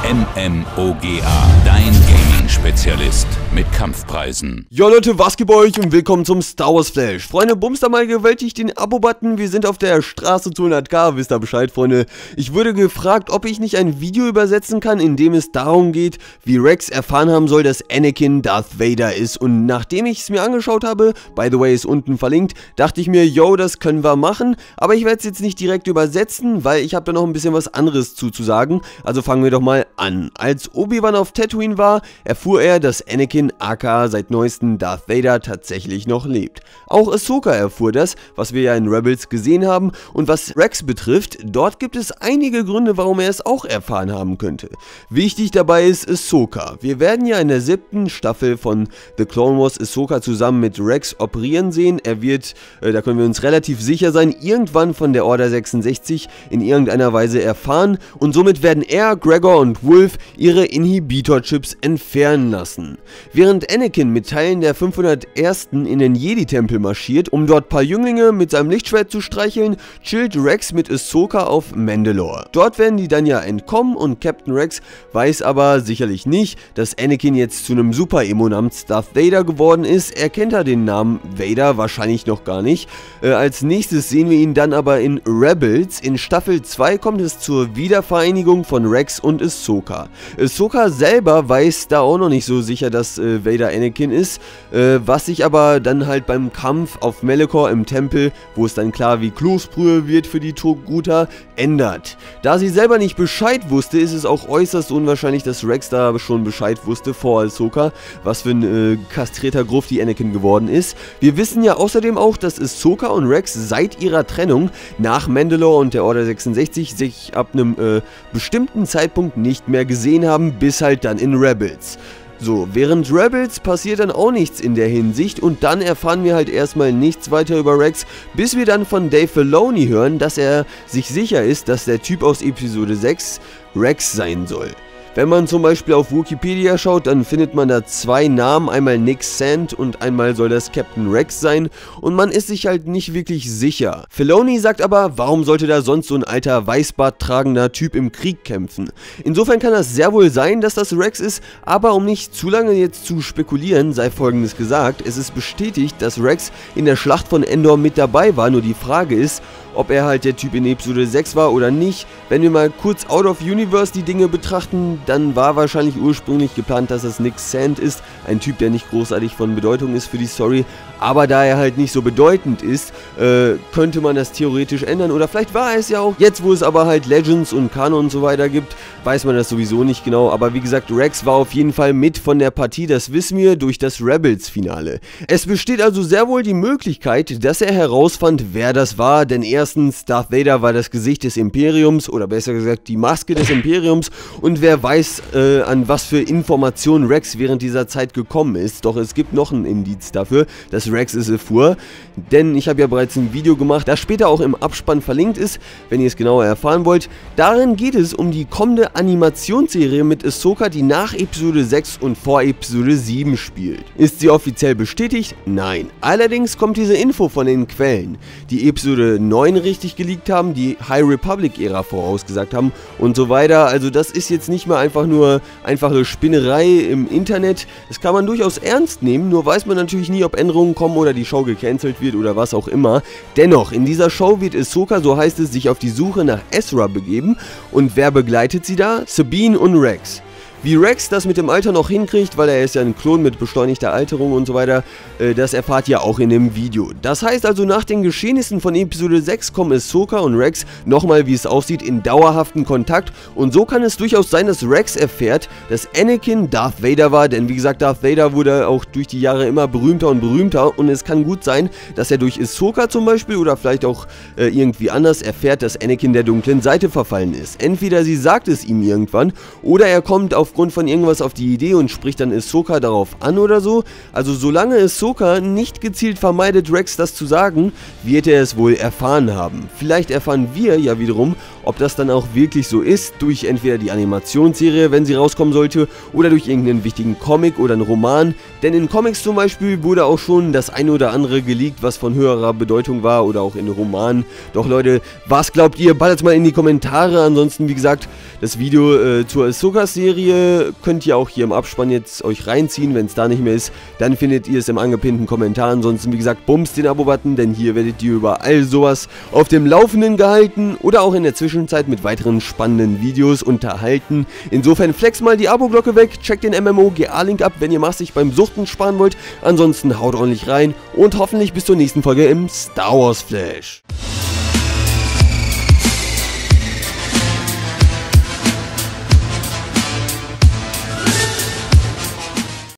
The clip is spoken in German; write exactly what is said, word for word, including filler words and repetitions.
MMOGA, dein Gaming-Spezialist mit Kampfpreisen. Ja Leute, was geht bei euch und willkommen zum Star Wars Flash. Freunde, bumst da mal gewaltig den Abo-Button, wir sind auf der Straße zu hundert K, wisst ihr Bescheid, Freunde. Ich wurde gefragt, ob ich nicht ein Video übersetzen kann, in dem es darum geht, wie Rex erfahren haben soll, dass Anakin Darth Vader ist. Und nachdem ich es mir angeschaut habe, by the way ist unten verlinkt, dachte ich mir, yo, das können wir machen. Aber ich werde es jetzt nicht direkt übersetzen, weil ich habe da noch ein bisschen was anderes zuzusagen. Also fangen wir doch mal an. Als Obi-Wan auf Tatooine war, erfuhr er, dass Anakin aka seit neuestem Darth Vader tatsächlich noch lebt. Auch Ahsoka erfuhr das, was wir ja in Rebels gesehen haben, und was Rex betrifft, dort gibt es einige Gründe, warum er es auch erfahren haben könnte. Wichtig dabei ist Ahsoka. Wir werden ja in der siebten Staffel von The Clone Wars Ahsoka zusammen mit Rex operieren sehen. Er wird, äh, da können wir uns relativ sicher sein, irgendwann von der Order sechsundsechzig in irgendeiner Weise erfahren, und somit werden er, Gregor und Wolf ihre Inhibitor-Chips entfernen lassen. Während Anakin mit Teilen der fünfhundertersten in den Jedi-Tempel marschiert, um dort paar Jünglinge mit seinem Lichtschwert zu streicheln, chillt Rex mit Ahsoka auf Mandalore. Dort werden die dann ja entkommen, und Captain Rex weiß aber sicherlich nicht, dass Anakin jetzt zu einem Super-Emo namens Darth Vader geworden ist. Er kennt ja den Namen Vader wahrscheinlich noch gar nicht. Äh, als nächstes sehen wir ihn dann aber in Rebels. In Staffel zwei kommt es zur Wiedervereinigung von Rex und Ahsoka. Ahsoka selber weiß da auch noch nicht so sicher, dass äh, Vader Anakin ist, äh, was sich aber dann halt beim Kampf auf Malachor im Tempel, wo es dann klar wie Kloßbrühe wird für die Togruta, ändert. Da sie selber nicht Bescheid wusste, ist es auch äußerst unwahrscheinlich, dass Rex da schon Bescheid wusste vor Ahsoka, was für ein äh, kastrierter Grufti Anakin geworden ist. Wir wissen ja außerdem auch, dass Ahsoka und Rex seit ihrer Trennung nach Mandalore und der Order sechsundsechzig sich ab einem äh, bestimmten Zeitpunkt nicht mehr gesehen haben, bis halt dann in Rebels. So, während Rebels passiert dann auch nichts in der Hinsicht, und dann erfahren wir halt erstmal nichts weiter über Rex, bis wir dann von Dave Filoni hören, dass er sich sicher ist, dass der Typ aus Episode sechs Rex sein soll. Wenn man zum Beispiel auf Wikipedia schaut, dann findet man da zwei Namen, einmal Nick Sand und einmal soll das Captain Rex sein, und man ist sich halt nicht wirklich sicher. Filoni sagt aber, warum sollte da sonst so ein alter Weißbart tragender Typ im Krieg kämpfen? Insofern kann das sehr wohl sein, dass das Rex ist, aber um nicht zu lange jetzt zu spekulieren, sei Folgendes gesagt: Es ist bestätigt, dass Rex in der Schlacht von Endor mit dabei war, nur die Frage ist, ob er halt der Typ in Episode sechs war oder nicht. Wenn wir mal kurz out of universe die Dinge betrachten, dann war wahrscheinlich ursprünglich geplant, dass es Nick Sand ist, ein Typ, der nicht großartig von Bedeutung ist für die Story, aber da er halt nicht so bedeutend ist, äh, könnte man das theoretisch ändern, oder vielleicht war er es ja auch. Jetzt, wo es aber halt Legends und Kanon und so weiter gibt, weiß man das sowieso nicht genau, aber wie gesagt, Rex war auf jeden Fall mit von der Partie, das wissen wir durch das Rebels-Finale. Es besteht also sehr wohl die Möglichkeit, dass er herausfand, wer das war, denn erstens, Darth Vader war das Gesicht des Imperiums, oder besser gesagt die Maske des Imperiums, und wer weiß, äh, an was für Informationen Rex während dieser Zeit gekommen ist. Doch es gibt noch ein Indiz dafür, dass Rex es erfuhr, denn ich habe ja bereits ein Video gemacht, das später auch im Abspann verlinkt ist, wenn ihr es genauer erfahren wollt. Darin geht es um die kommende Animationsserie mit Ahsoka, die nach Episode sechs und vor Episode sieben spielt. Ist sie offiziell bestätigt? Nein. Allerdings kommt diese Info von den Quellen, die Episode neun richtig geleakt haben, die High Republic-Ära vorausgesagt haben und so weiter. Also das ist jetzt nicht mehr einfach nur einfache Spinnerei im Internet. Das kann man durchaus ernst nehmen, nur weiß man natürlich nie, ob Änderungen kommen oder die Show gecancelt wird oder was auch immer. Dennoch, in dieser Show wird Ahsoka, so heißt es, sich auf die Suche nach Ezra begeben, und wer begleitet sie da? Sabine und Rex. Wie Rex das mit dem Alter noch hinkriegt, weil er ist ja ein Klon mit beschleunigter Alterung und so weiter, äh, das erfahrt ihr auch in dem Video. Das heißt also, nach den Geschehnissen von Episode sechs kommen Ahsoka und Rex nochmal, wie es aussieht, in dauerhaften Kontakt, und so kann es durchaus sein, dass Rex erfährt, dass Anakin Darth Vader war, denn wie gesagt, Darth Vader wurde auch durch die Jahre immer berühmter und berühmter, und es kann gut sein, dass er durch Ahsoka zum Beispiel oder vielleicht auch äh, irgendwie anders erfährt, dass Anakin der dunklen Seite verfallen ist. Entweder sie sagt es ihm irgendwann, oder er kommt auf aufgrund von irgendwas auf die Idee und spricht dann Ahsoka darauf an oder so. Also solange Ahsoka nicht gezielt vermeidet, Rex das zu sagen, wird er es wohl erfahren haben. Vielleicht erfahren wir ja wiederum, ob das dann auch wirklich so ist, durch entweder die Animationsserie, wenn sie rauskommen sollte, oder durch irgendeinen wichtigen Comic oder einen Roman. Denn in Comics zum Beispiel wurde auch schon das eine oder andere geleakt, was von höherer Bedeutung war, oder auch in Romanen. Doch Leute, was glaubt ihr? Ballert mal in die Kommentare. Ansonsten, wie gesagt, das Video äh, zur Ahsoka-Serie könnt ihr auch hier im Abspann jetzt euch reinziehen. Wenn es da nicht mehr ist, dann findet ihr es im angepinnten Kommentar. Ansonsten, wie gesagt, bumst den Abo-Button, denn hier werdet ihr über all sowas auf dem Laufenden gehalten oder auch in der Zwischenzeit mit weiteren spannenden Videos unterhalten. Insofern flex mal die Abo-Glocke weg, checkt den M M O G A-Link ab, wenn ihr massig beim Suchten sparen wollt. Ansonsten haut ordentlich rein und hoffentlich bis zur nächsten Folge im Star Wars Flash.